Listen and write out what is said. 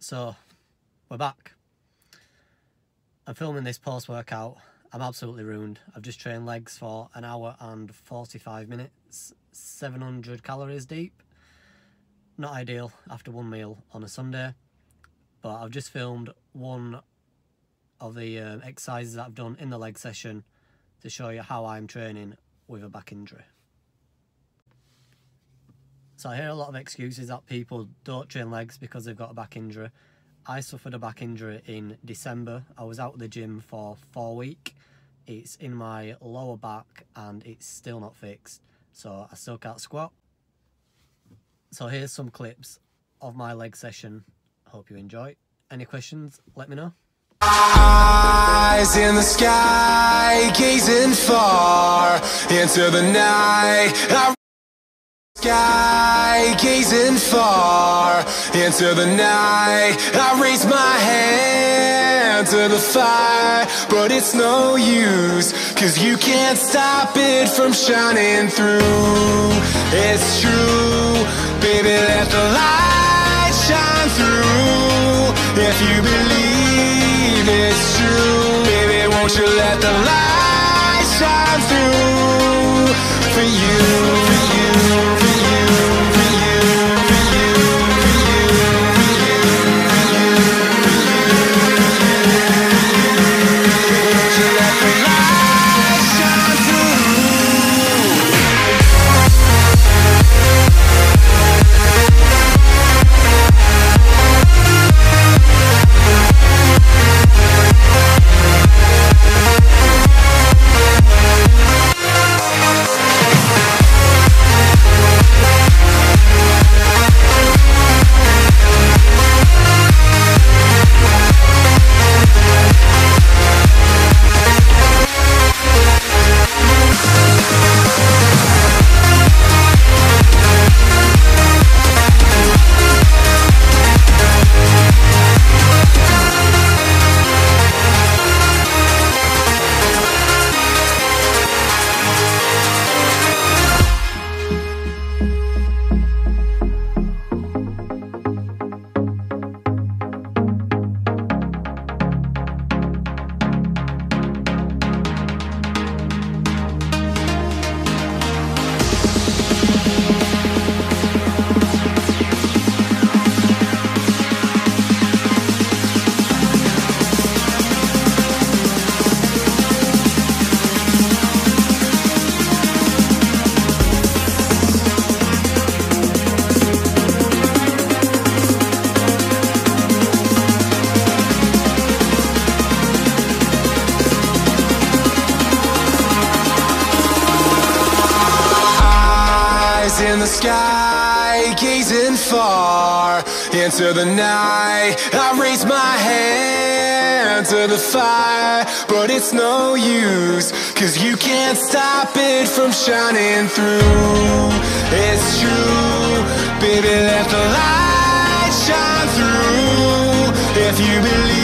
So, we're back. I'm filming this post-workout. I'm absolutely ruined. I've just trained legs for an hour and 45 minutes, 700 calories deep. Not ideal after one meal on a Sunday, but I've just filmed one of the exercises that I've done in the leg session to show you how I'm training with a back injury. So I hear a lot of excuses that people don't train legs because they've got a back injury. I suffered a back injury in December. I was out of the gym for 4 weeks. It's in my lower back and it's still not fixed, so I still can't squat. So here's some clips of my leg session. Hope you enjoy. Any questions, let me know. Eyes in the sky, gazing far into the night. Sky, gazing far into the night. I raise my hand to the fire, but it's no use, 'cause you can't stop it from shining through. It's true, baby, let the light shine through. If you believe it's true, baby, won't you let the light shine through for you, for you, for you. In the sky, gazing far into the night. I raise my hand to the fire, but it's no use, 'cause you can't stop it from shining through. It's true, baby, let the light shine through. If you believe